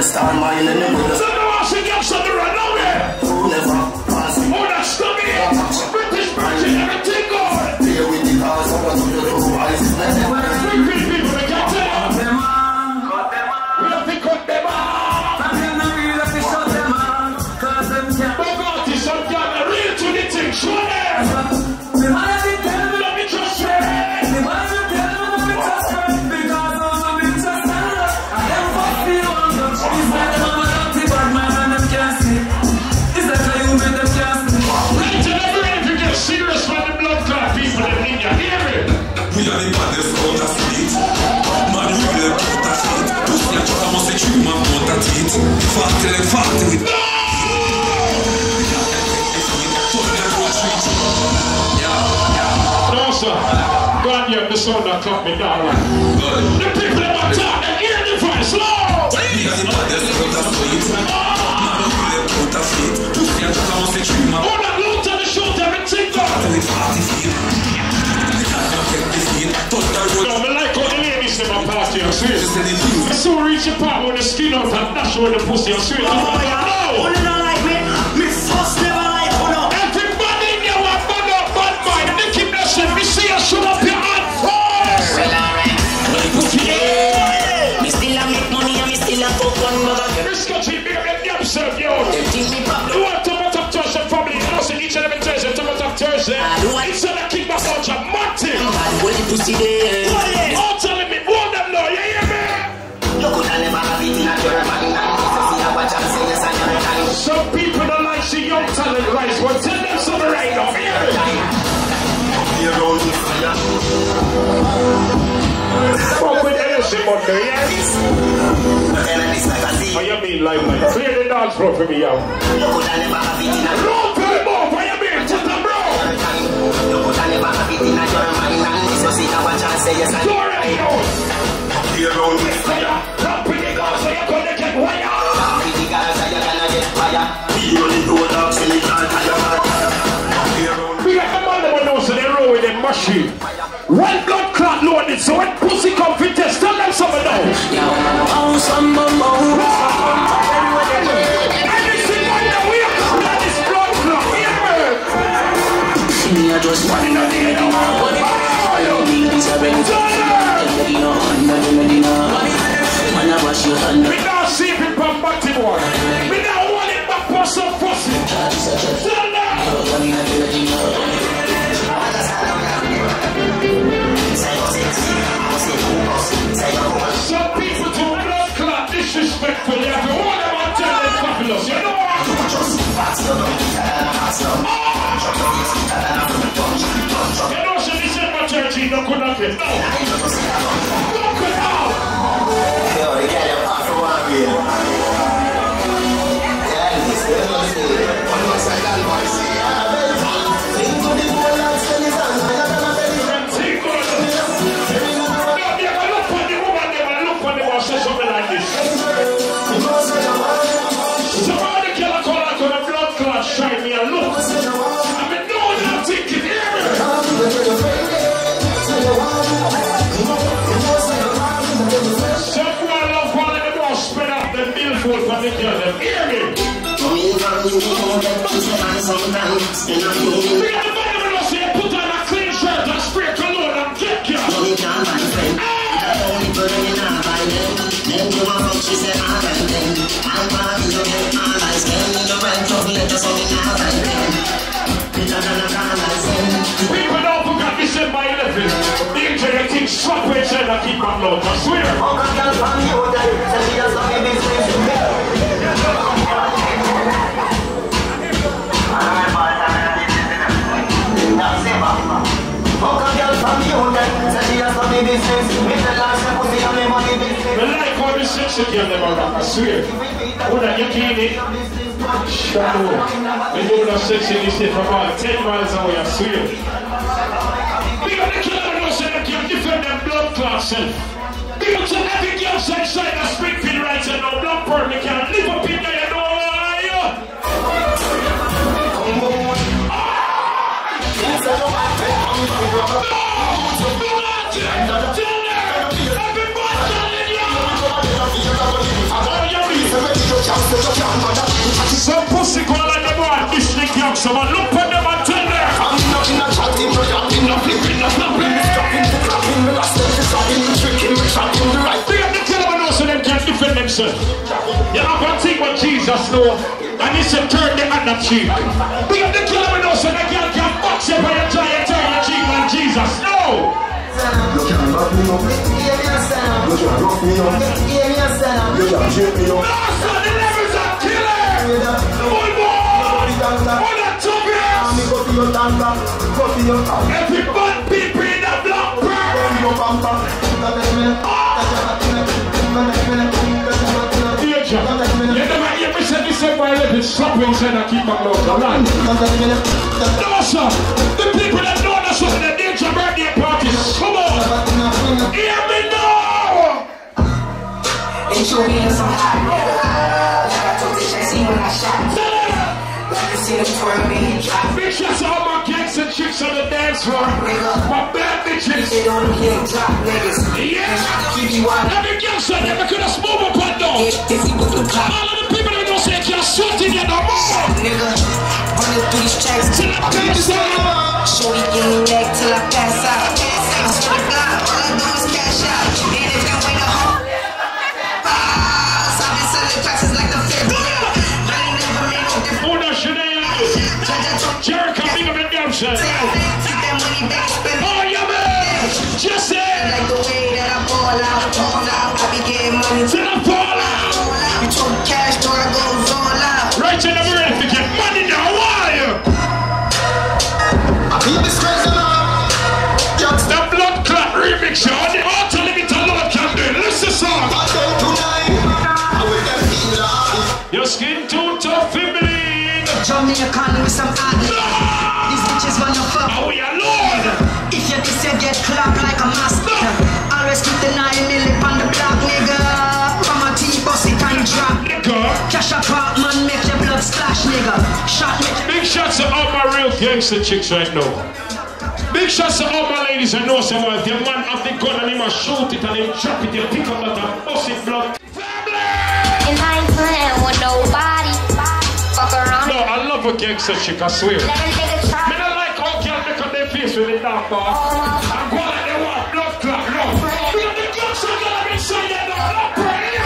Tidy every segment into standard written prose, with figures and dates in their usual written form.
star mine in the middle. So no one should get something right now there. Never pass it. Oh, that's stubby. British Virgin, everything good. Here with the cars, I want to do the eyes. Three pretty people, they can't tell you. We have to cut them off. But God is some kind of real to the thing. Show them. Let me trust you. Serious for the blood clot people that need you. Hear me? We are the baddest out of street. Man, we will put a shit. Pussy a truck, I must say, you man, put a teeth. Farty with. No! No, sir. God, you have the sound that clap me down. The people that want to talk, they hear the voice. Slow! We are the baddest out of street. Man, we will put a shit. Pussy a truck, I must say, you man. Oh, that look to the shoot, everything done. No, I like how the ladies in my party, I'm serious. I saw reach a part with the skin out and dash with the pussy, I'm serious. No! Only don't like me. Me first never like no. Everybody in your one bad mind, and they keep that shit. Me see you shoot up your hand first. Well, alright. Me still a make money and me still a fuck one mother. This country be a damn self, yo. You want to put up Thursday family, you know, see each and every Thursday, to put up Thursday. It's a kick back out your Martin. Oh, telling me, all them know, you hear me? Some people don't like see young talent rise, but tell them something right now, hear me? Fuck with energy, but there, yes? What you mean, like, man? Clear the dance floor for me, yo. Roll for the ball, what you mean? Tell them, bro. Glory, yo. Drop in the gun, so you're gonna get wire. We got the man that knows they roll with them machine. One blood clot loaded, so when pussy come fit test, tell them something now. Anything on the way, that is blood clot, hear me? Just one in the day, we now see if it come back to war. We now want it back for some pussy. Tell them. Some people do blood clot disrespectful. You have to warn them and tell them fabulous. You know what? You know, so this is my church, you don't could not get no. Don't could out. Yo, they got your pop for one real. Something like this. Somebody kill a call out on a blood clot, shine me a look. I mean, no one not thinking here. Someone love calling the door, spread out the billfold for the girl, them hear me. We got the bottom of us here, put on a clean shirt and spray cologne and kick you. Then you want to she said, I like them. I'm bad, you get my lies. Then you rent up, let us all in our life. People don't forget December 11th. The internet thing swap with each other, keep on low, I swear. I like all the sexy girl never rock, I swear. Who that you clean it? Shut up. They do that sexy this day from about 10 miles away, I swear. Because the killer knows that they can defend them blood clots self. Because every girl inside the Springfield right and no blood permit can live up in there, you know. Some pussy call like the boy, this thing young, someone look at them and tell them. I'm not in a chatting, but I'm in a flipping, I'm not in a stopping, the clapping, the last of the stopping, the tricking, the trapping, the right. They have to tell them so they can defend themselves. You have one thing what Jesus know, and he said turn the other cheek. They have to kill them so they can box you by your giant, turn your cheek like Jesus. No! You can't rock me up. You can't rock me up. You can't shake me up. No, son, the levels are killer! One more! One or two years! Every bad people in the block burn! You never hear me say this every little slap inside and keep my mouth alive. No, sir! The people that know that's what the danger birthday parties. Come on! Hear me now! Ain't your hands on high. Like I told the see when I shot. Like you see the twirl me drop. Big shots to all my gangs and chicks on the dance floor. My bad bitches. They don't hear drop niggas. Yeah! Keep you out. Every gangster never could have smooth up on though. All of the people that don't say can't shoot in you no more. Nigga, running through these tracks till I pass out. Shorty give me neck till I pass out. I swear to God, all I do is cash out. And if you ain't a hoe, I've been selling classes like the fifth. I ain't never made no difference. Oh, no, Jericho, big up in Gumshoe. Keep that money back, spend it. Oh, yeah, man. Just say. Like the way that I ball out. I be getting money Till I fall out. You talk cash, till I goes all out. Right in the mirror to get money now. Why? I beat the stress on up. The blood clot remix, you on the auto limit alone can do. Listen, song. I go tonight. I will get feel like. Your skin too tough, feminine. Jamaican with some adlib. These bitches wanna fuck. Oh, we alone. If you diss, you get clapped like a master. Always keep the 9 milli on the block, nigga. From a T-bus, it can drop. Nigga. Cash apartment, make your blood splash, nigga. Shot me. Big shots to all my real gangster chicks right now. Big shots to all my ladies I know someone. If your man have the gun and he must shoot it and he drop it, you pick up that and bust it blood. Family! And I ain't playing with nobody. Fuck around. No, I love a gangster chick, I swear. Let a nigga try. Me don't like how girls make up their face with the dark bar. And go like they want blood clot, no. Because the gangster girl have been saying that no, not pray.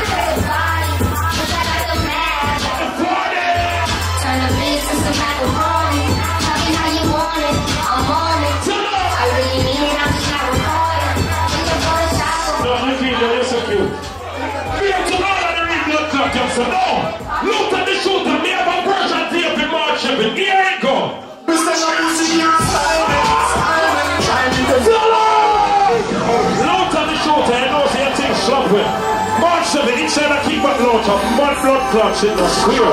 Turn the beats to some macaroni. Tell me how you want it. I'm on it. I really mean it. I'm just not recording. We can go to shop. No, you feel that you're so cute. Feel to all of the real blood clot gangster, no. Look at the shooter, me have a version tape in March 7. Here it go. Look at the shooter, you know see a thing sloppy. March 7, inside a keep that load of mud blood clots in the square.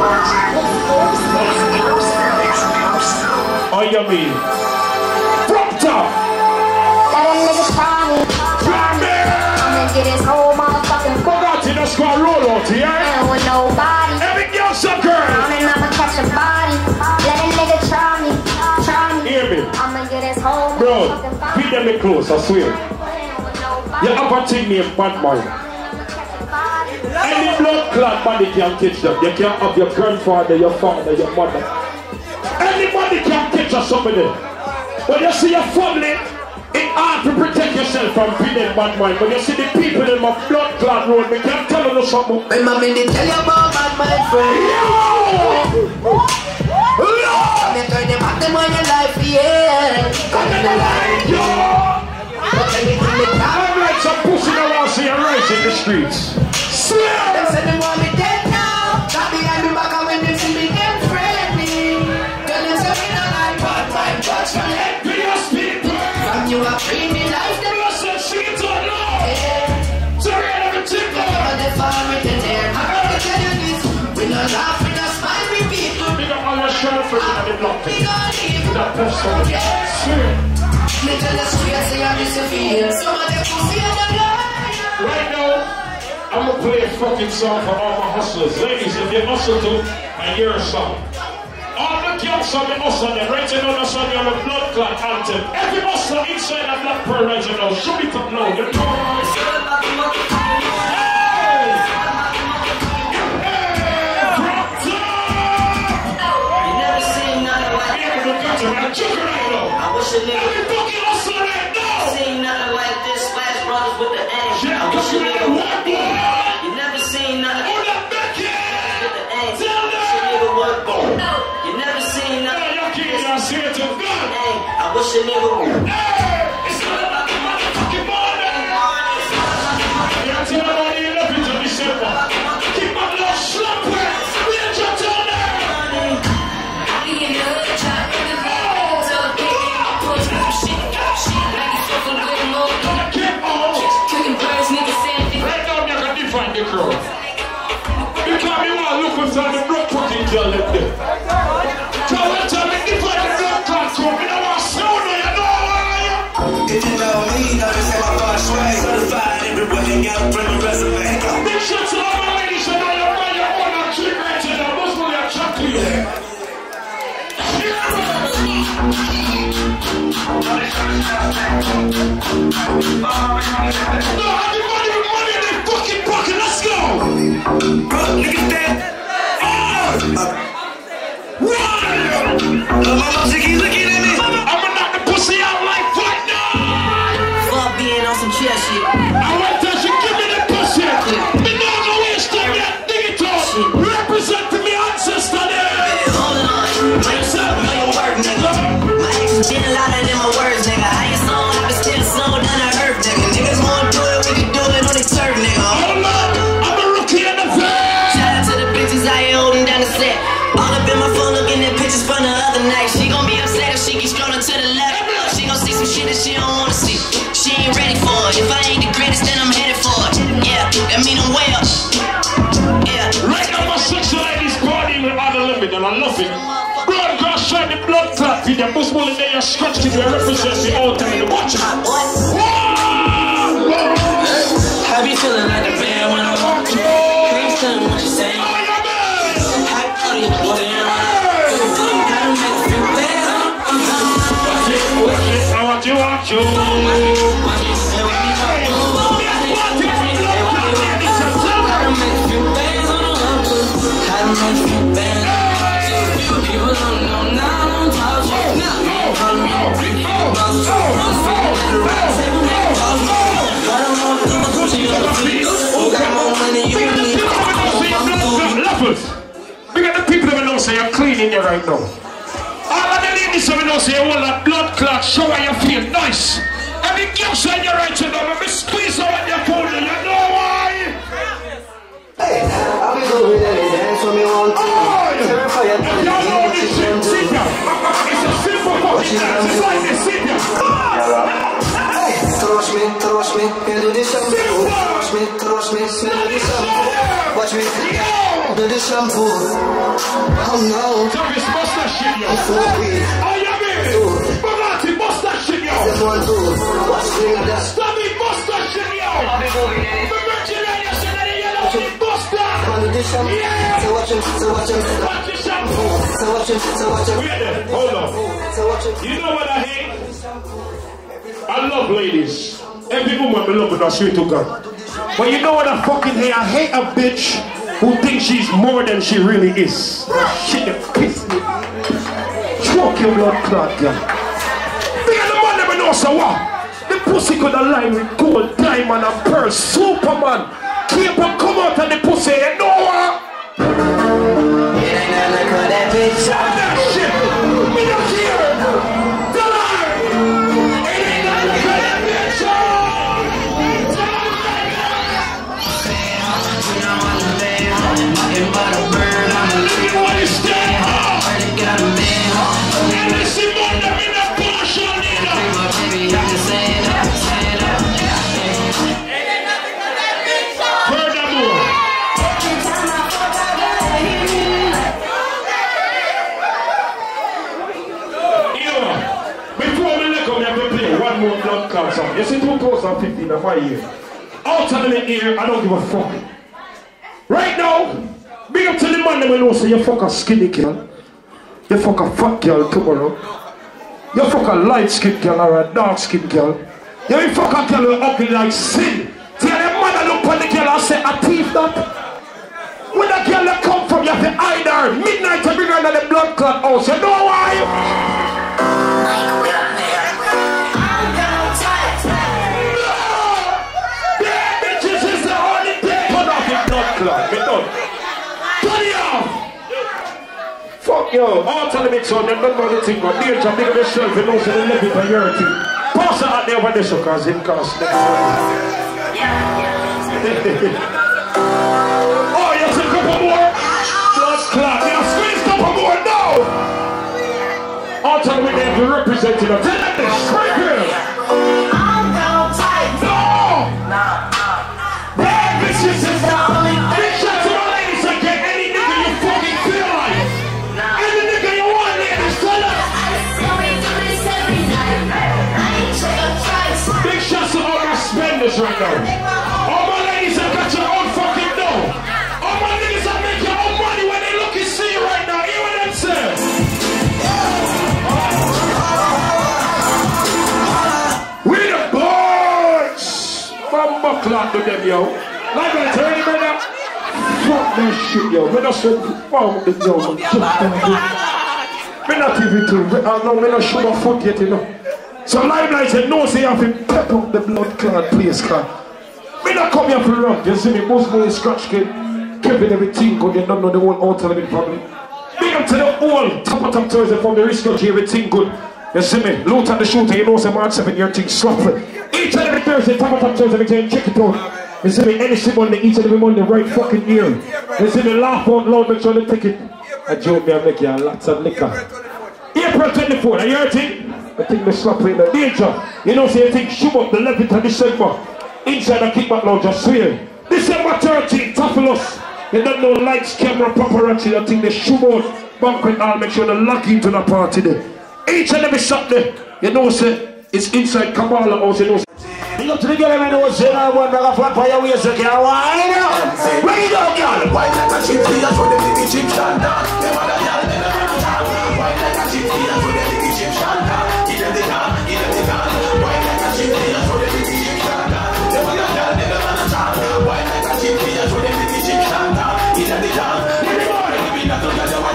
Oh, you mean? From top. Let a nigga try me. I'ma get his whole motherfucking foot. Forgot in the squad roll out here. And with nobody. Every girl some girl. And I'ma catch a body. Let a nigga try me. Try me. Hear me. I'ma get his whole Bro, motherfucking body. feed them close, I swear. You have a thing named bad mind. Any blood clot body can catch them. You can't have your grandfather, your father, your mother. Anybody can catch somebody. When you see your family, it's hard to protect yourself from feeding bad mind. When you see the people in my blood clot road, they can't tell you something. When mommy they tell you about bad mind, friend. They turn them back them on your life, yeah. Come in the line, yo. I'm like some pussy that wants to see a race in the streets. Swear! They say they want me dead now. Not behind me back and when they see me get friendly. Tell them say me not like bad mind, but from envious people. From you a free me life, them Blessed shit on love. Sorry, I never took that. but they fall with the air. I gotta tell you this. We not laugh, we not smile, we people. Big up all your shell friends in the block. We gonna leave. That person. Swear. Me tell the street, say I miss your feel. Some of them pussy and them lie. Right now, I'm gonna play a fucking song for all my hustlers. Ladies, if you hustle to, and hear a song. All the girls on the hustle, they're writing on the song, you're a blood clot anthem. Every hustler inside a black pearl right now, show it up now. You know? Hey! wish a nigga fucking hustle right now. seen nothing like this. Splash Brothers with the A. Yeah, I wish a nigga work, boy. You never seen nothing with the A. I wish a nigga work, boy. You never seen nothing. Your kids are serious to God. I wish a nigga would. It's all about the motherfucking money. Yeah, tell everybody you love it to December. Keep my little slump where we are just on there. Right now, you're going to define the crowd. Because you want to look what's on the blood fucking girl up there. So one time we define the blood clot crew. We don't want to slow down, you know why? If you know me, know this ain't my first way. Certified everywhere, hang out, bring my resume. Big shit to all my ladies, so now you're on your own and treat right to them. Most people are chat to you. No, everybody with money in their fucking pocket, let's go! Bro, look at that. Mama Ziggy looking at me. I'ma knock the pussy out like fuck now! Fuck being on some chill shit. I went there, she give me the pussy! Me know no waste time, that nigga talk! Represent to me ancestor there! Hold on. Wait up, know your work, nigga. My actions been louder than my words, nigga. How you song, I been still slow down to earth, nigga. Niggas wanna do it, we can do it on the turf, nigga. Hold up, I'm a rookie in the field! Shout out to the bitches out here holding down the set. All up in my phone looking at pictures from the other night. She gon' be upset if she keep scrolling to the left. She gon' see some shit that she don't wanna see. She ain't ready for it. If I ain't the greatest, then I'm headed for it. Yeah, that mean I'm way up. Yeah. Right now, my sexual ladies partying with other limit, and I love it. Blood girl shine the blood clot in your most one day, your scratch to represent the old time. Watch it. I be feeling like the band when I walk through. Please tell me what you say. I want you. We got the people that know say you're cleaning you right now. All of the ladies that know say you want a blood clot, show how you feel nice. Every girl say you're right to them, and squeeze out your phone, you know why? Hey, I'll be doing any dance when you want to. If y'all know this shit, sit down. It's a simple fucking dance, it's like this, sit down. Hey, touch me, and do the shampoo. Touch me, and do the shampoo. Watch me, do the shampoo. Oh no. Jarvis, bust that shit, yo. Oh, yeah, baby. Bugatti, bust that shit, yo. Watch me, that's Stop it, bust that shit, yo. The Virgin Radio said that you love it, bust that. Yeah. So watch him. Watch the shampoo. Wait there, hold on. You know what I hate? I love ladies. Every woman I love, I swear to God. But you know what I fucking hate? I hate a bitch who thinks she's more than she really is. That shit that pisses me. Choke your blood clot, girl. Big the man never know so what. The pussy could align with gold, diamond and pearl. Superman. Keep on come out of the pussy, you know what? it ain't nothing but that bitch. Stop that shit! Me not here! Tell her! It ain't nothing but that bitch! You understand, huh? And this is more than in a partial Furthermore, before we let go, we have to play one more blood clot song. You see 2015 of my year. Outside of the year, I don't give a fuck. Right now, big up to the man that will know say you fuck a skinny girl, you fuck a fat girl tomorrow, you fuck a light skinned girl or a dark skinned girl, you fuck a girl who ugly like sin. Tell the man that look on the girl and say, a thief that. When the girl that come from, you have to hide her midnight to bring her to the blood clot house. You know why? Yo, all to the mix on them, don't know the thing, but danger, big of yourself, you know, so they live it on your team. Pass it out there over there, so cause it costs next Oh, you take a couple more? Blood clot, now squeeze a couple more now! All to the mix, they have to represent it. Tell them this, straight here! I'm down tight. No! Bad bitches is the only thing. Big shout to my ladies that get any nigga you fucking feel like. Any nigga you want, ladies, tell us. Big shout to all my spenders right now. All my ladies that got your own fucking dough. All my niggas that make your own money when they look and see you right now. Hear what I'm saying? We the boys! From Buckland to them, yo. Like I tell you, brother, fuck that shit, yo. We not so far with the yo. We not even too. We not show my foot yet, you know. So Limelight said, no, say you have to pep up the blood clot place, car. We not come here for run. You see me, most boys scratch kid, keeping everything good. They don't know the whole ultimate problem. Big up to the whole top Thursday from the risk country, everything good. You see me, loot at the shooter, you know, some March 7 year thing sloppy. Each and every Thursday, top Thursday, everything, check it out. You see me, any shit Monday, each and every Monday, right fucking year. You see me, laugh out loud, make sure they take it. I joke me, I make you lots of liquor. April 24th, are you heard it? I think they sloppy in the danger. You know, say you think, shoot up the 11th of December. Inside the kickback lounge, I swear. December 13th, Tafelos. You don't know lights, camera, paparazzi, I think they shoot out. Banquet hall, make sure they lock into the party there. Each and every Saturday, you know, say, it's inside Kabbalah house, you know. Big up to the girl, I know, say, I want to flat for your waist, okay, why not? Where you go, girl? Why like a chip, that's what the big Egyptian dance. Them other girl, they never dance. Why like a chip, that's what the big Egyptian dance. Give them the gun, give them the gun. Why like a chip, that's what the big Egyptian dance. Them other girl, they never dance. Why like a chip, that's what the big Egyptian dance. Give them the gun. Big up to the girl,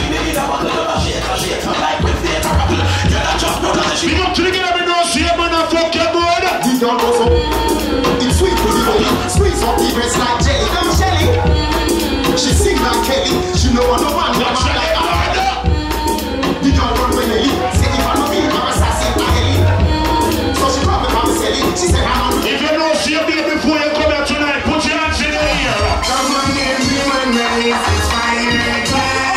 I know, see a man a fuck your boy. The girl goes up, it's sweet with the belly. Squeeze up the breast like jelly. Come Shelly, she sing like Kelly. She know I know one like Arada. The girl run when they leave. Say if I know me, I'm assassin, I hate. So she brought me from the celly. She said I'm on. If you know see a bit before you come here tonight, put your hands in the air. Come on, give me one night. It's fire time.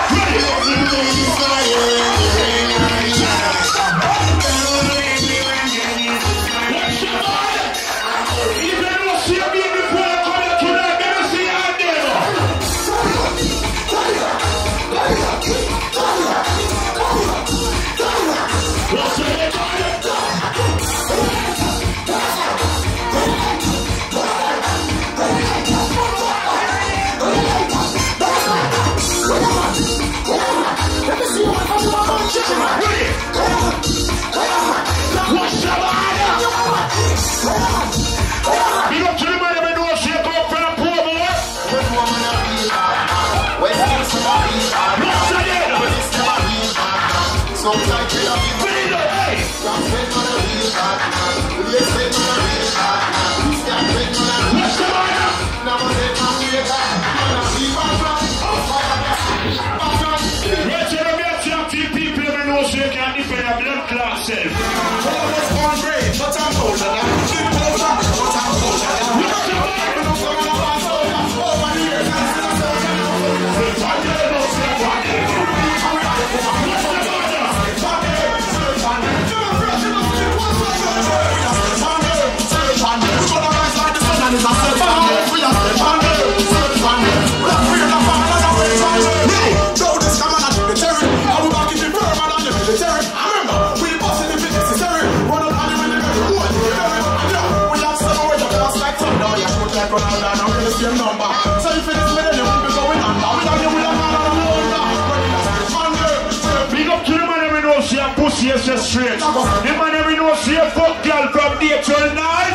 Yes, yes, straight. The man every know see a fuck girl from day till night.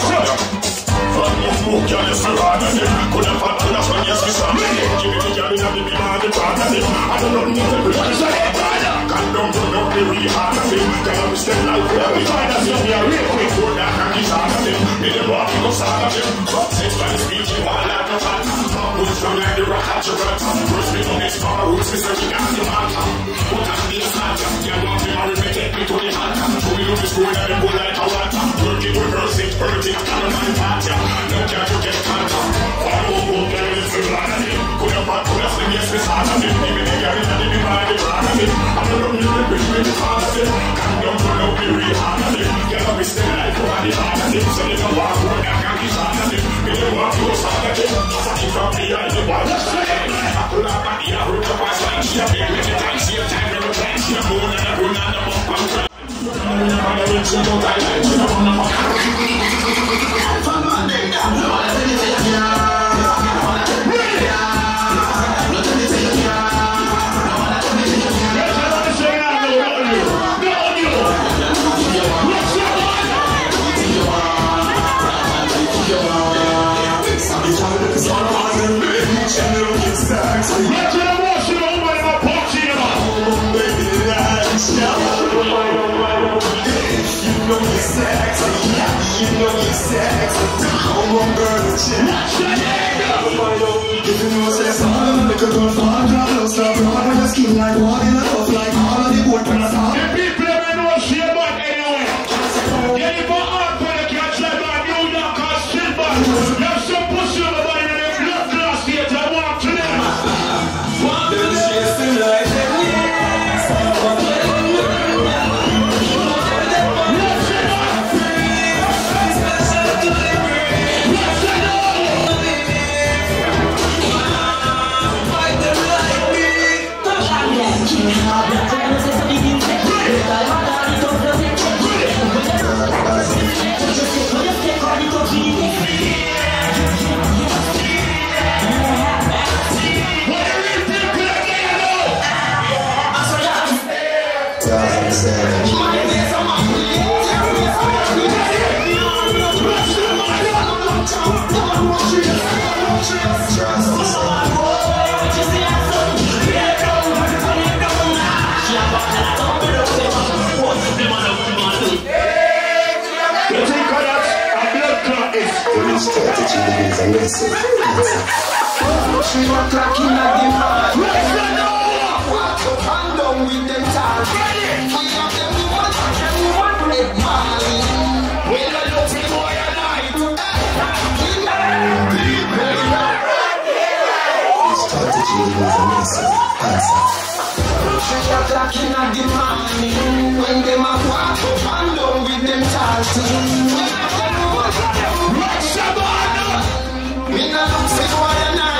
From the smoke, girl, you see harder than could have had to the sun, yes, we saw. Give me the girl in the big man, the part of it. I don't know, need to bring it. Can't don't run up the really hard of it. Girl, we still like where we find us. We are real quick for that, and he's hard of it. Me the rock, he goes hard of it. But since when speech, you want like a fan. Who's from like the rock at Gibraltar. First me on this far roots, me searching at the Malta. But I'm the Atlanta. Yeah, want me marry me, take me to the Hatta. So we love this school and them go like a water. Work it, reverse it, burn it, and my party. No care to get contact. Follow up, get a little blind at it. Could have brought, could have seen, yes, it's hard at it. Even the girl in the mind, the brand of it. I'm not only the big, big part of it. Come down, run out, be real hard at it. Get up, we stay like, come on, the hard at it. So they don't walk, run, I can't get hard at it. Me don't walk, close hard at it. Fucking from behind the wall, that's right. I pull up at the hour, the pass like she a big, with the time, she a time, never time. She a bone and a run and a bump and cry. I'm a rich, you know, I like, she don't wanna fuck. Like water in a cup, like all of the boat when I saw. The people ever know she about anyway. Yeah, if I hard for the catch like my New York or Silver, you have some pussy over by in the blood glass here to walk to them. Walk to them. She was cracking at the man. Walk up and down with them tall. We have them one red Mali. We don't look for boy a night. Strategy is a message. Answer. She was cracking at the man. When them a walk up and down with them tall. We have them one red Mali. We don't look for boy a night.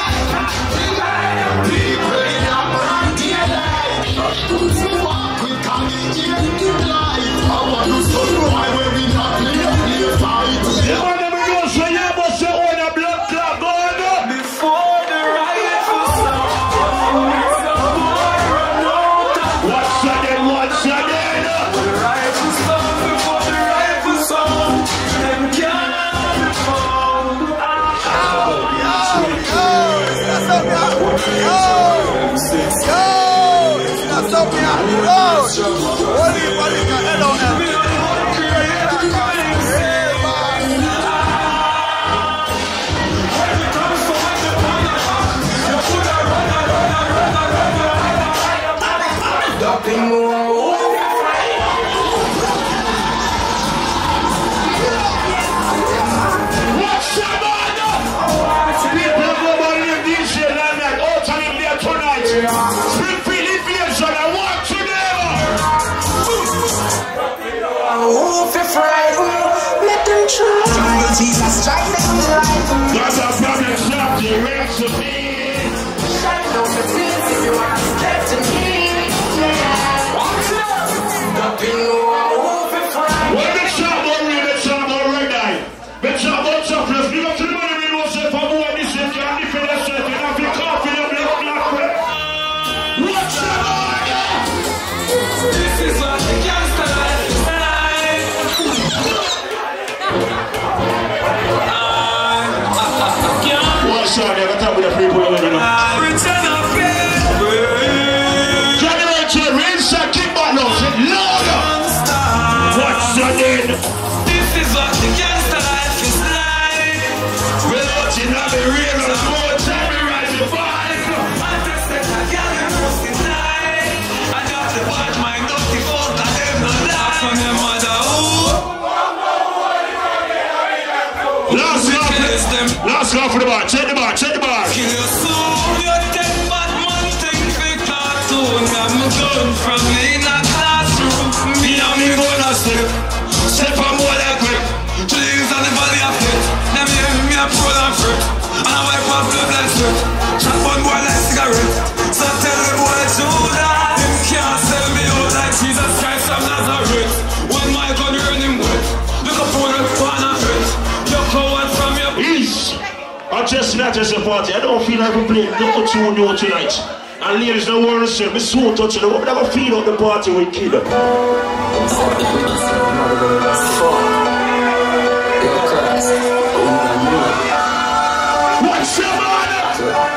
Jesus, strike them with light. God's a problem, stop the rest of me. Shut down the things if you want to get to me. What's up? Nothing more for Friday. What the shop about real, the shop about red eye. The shop about chocolate. Big up to the money we know say for more this is can't defend yourself. You have your coffee, you have your black bread. What's up? This is what the gangster life is like. One shot, I got to with the free boss go for the bar. Check the bar, check the bar. Kill your soul, you're dead, bad man, think big cartoon. I'm going from me in a classroom. Me and me gonna slip. Step on more like grip. Trees on the valley of it. Them hear me a pro and fruit. And I wipe off blood like sweat. Shot one boy like cigarette. So tell the boy Judah, him can't sell me out like Jesus Christ from Nazareth. One my gun run him wet. Look up for the corner hurt. You coward from your East. I just not as a party. I don't feel like we play no tune new tonight. And ladies don't want to say, me so touching them. I'm never feel out the party with kid. What's your man?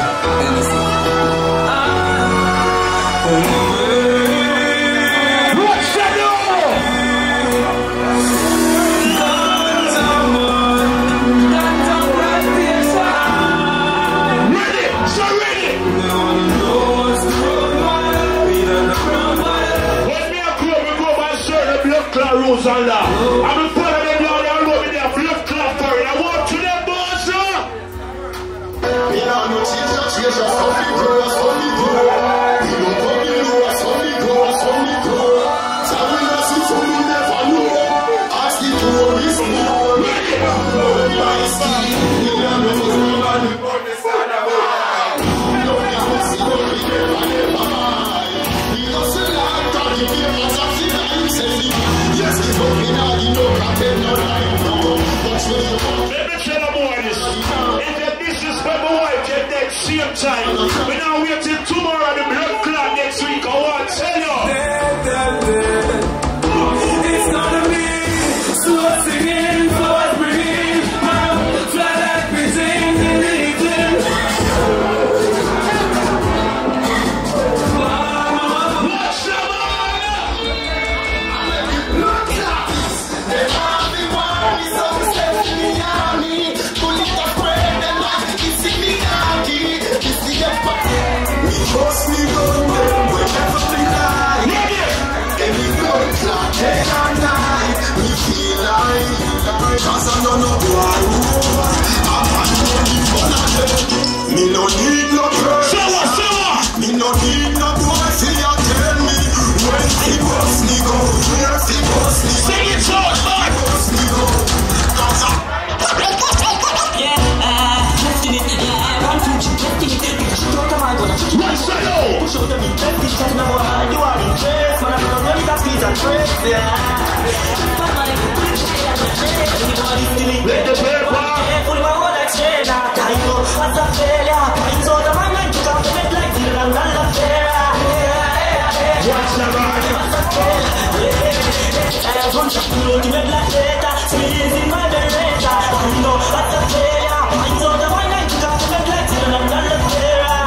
Rules and law. I'm in front of them now, they're rubbing their blood clot for it. I walk to them, boss, sir. Me now no change, some people, some people. We don't come in, some people, some people. Some will not see, some will never know. Ask the tourists, we know. My skin, you know, nobody put the sun away. Nobody will see, nobody never mind. We don't see like that, you hear what's up, see that you say. Yes, it's looking at you know I tell no lie, no. What's with you? Let me tell you more this. If the disrespect my wife at that same time, we now wait till tomorrow the blood clot next week. I want to tell you. It's not a me. So singing, so breathing. Fly like we sing in the evening. What's the Trust me, gun them whenever we lie. Any blood clot, day or night. We feel like, cause I know no boy. I'm not money for nothing. Me no need no girl. Me no need no boy. See you tell me when he bust me go. Where he bust me go. sing it so hard. Bust me go. Cause I What's the law? Push out the big best bitch that never had you are in chase. Man, I don't know if that's pizza and tricks, yeah. Let the paper. Full of my whole exchange. I know what's a failure. It's all the man like to come to make like deal and not a fair. What's the man? What's a failure? I have one shot to load him like later. Squeezing my generator. I know what's a failure. It's all the man like to come to make like deal and not a fair.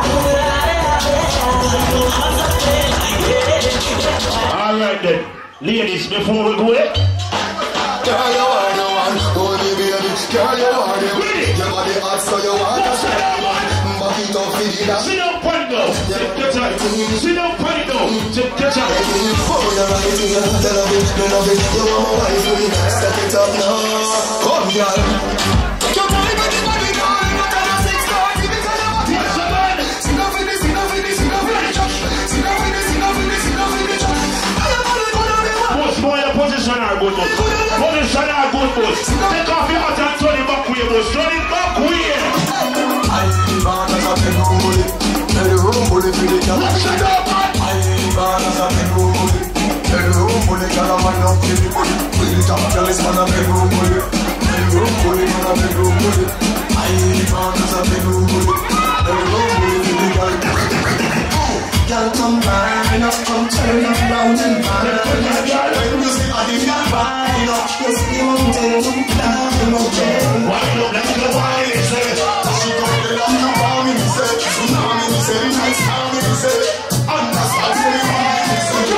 Alright then, ladies, before we go there. girl, you are the one. Oh, the baby, girl, you are the one. Your body hot, so you want to say back it up, feed it up. Sit down, point though. Take your time. Sit down, point though. Take your time. Oh, you're right, you love it, you love it. You want my wife, we step it up now. Come, girl. Take your time, but the body, girl. Not on a 6:30, because I'm up here. Sit down with this, sit down with this, sit down with this. Sit down with this, sit down with this, sit down with this. Boss, boy, your position are good, boss. Position are good, boss. Take off your hat and turn it back way, boss. Turn it back way. I live on as a bedroom bully. Bedroom bully for the girl. What's it up, man? I live on as a bedroom bully. Bedroom bully, girl, I'm an up with the bully. With the top jealous man, a bedroom bully. Bedroom bully, man, a bedroom bully. I live on as a bedroom bully. Bedroom bully for the girl. Girl, come line up, come turn up round and round. When you see a different vibe, you see mountain, down the mountain. Wind up like a wine, he said. She come to the land of army, he said. Tsunami, he said. Nice army, he said. Understand, he said.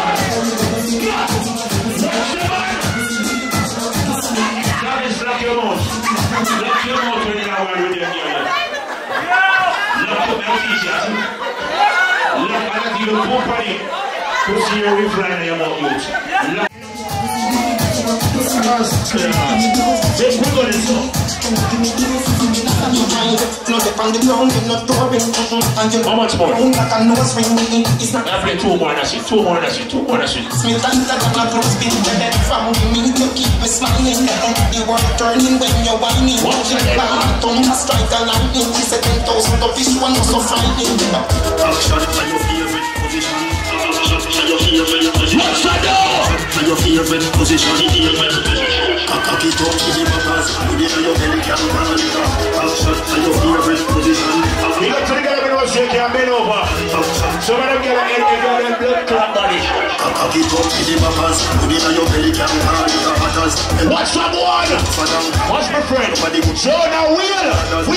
Guys, lock your mouth. Lock your mouth when you're out with them here. Lock your mouth, teacher. Look, I got you a company. Pussy your roof line in your mouth, youth. How much more? I play two more and shit. Smith and the close bit from me to keep me smiling. You were turning when you're whining. Don't strike a lightning. She said 10,000 of this one was so frightening. Action for your favorite position. What's that door? For your favorite position. Cock it up to the backers. Put it on your belly, can't run it up. Action for your favorite position. We got to the guy who shake your bend over. Some of them get an blood clot body. Cock it up to the backers. Put it on your belly, can't run it up. Watch that one. Watch my friend. So now wheel.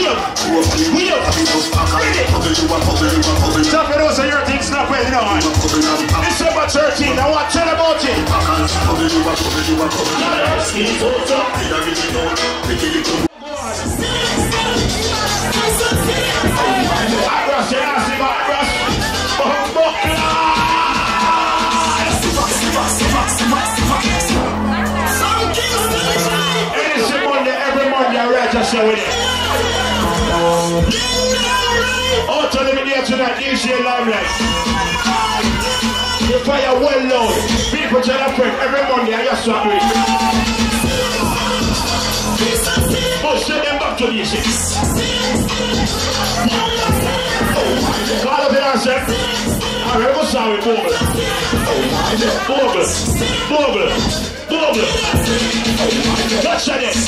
Stop it also, your thing's not well, you know. December 13, now what? Tell about it. Every Monday, I write a show with it. Auto eliminate tonight, DJ Limelight. The fire well low. People tell a friend every Monday, I just swap with it. Oh, send them back to the shit. Call up the answer. I remember sorry, Bubble. Touch on it.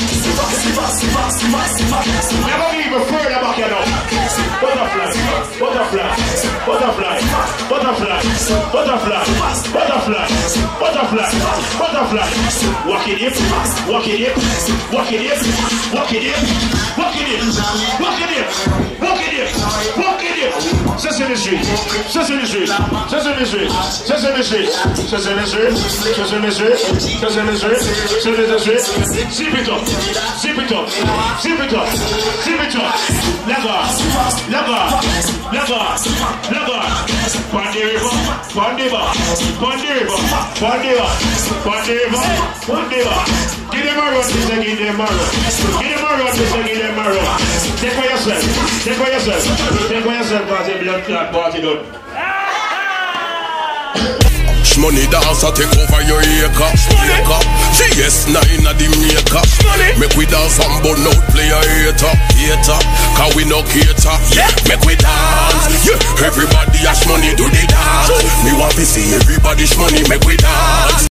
Never leave a further back, you know. Butterfly. Walk it in. Sesame Street. Zip it up. Lagar. Pon the river. Give them a run, give them a run. Take for yourself, cause the blood clot party done. Money dance, I take over your acre. GS9 at the maker. Make we dance and burn out player hater. Cause we no cater. Make we dance. Everybody has money do the dance. Me want to see everybody's money. Make we dance.